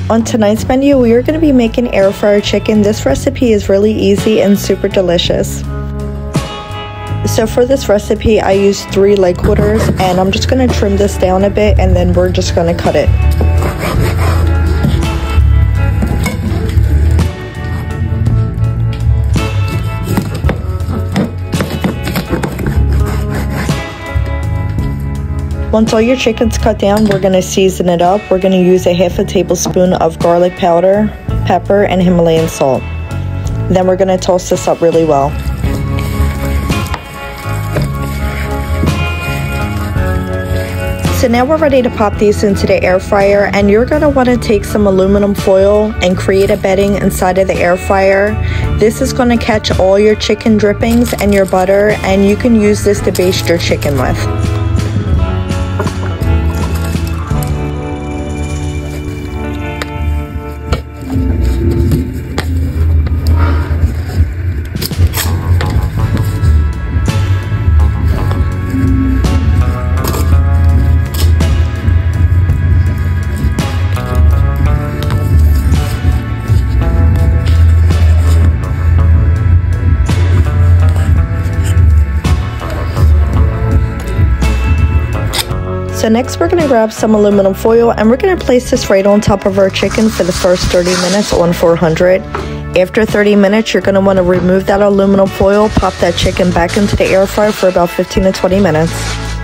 On tonight's menu, we are going to be making air fryer chicken. This recipe is really easy and super delicious. So for this recipe, I used 3 leg quarters, and I'm just going to trim this down a bit, and then we're just going to cut it. Once all your chicken's cut down, we're going to season it up. We're going to use a half a tablespoon of garlic powder, pepper, and Himalayan salt. Then we're going to toss this up really well. So now we're ready to pop these into the air fryer, and you're going to want to take some aluminum foil and create a bedding inside of the air fryer. This is going to catch all your chicken drippings and your butter, and you can use this to baste your chicken with. So next we're going to grab some aluminum foil, and we're going to place this right on top of our chicken for the first 30 minutes on 400. After 30 minutes, you're going to want to remove that aluminum foil, pop that chicken back into the air fryer for about 15 to 20 minutes.